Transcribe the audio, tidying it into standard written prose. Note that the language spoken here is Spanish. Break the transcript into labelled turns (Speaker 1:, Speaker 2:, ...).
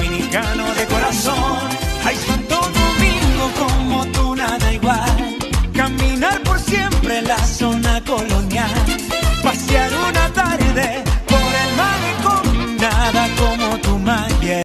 Speaker 1: dominicano de corazón. Ay, Santo Domingo, como tú nada igual. Caminar por siempre en la zona colonial. Pasear una tarde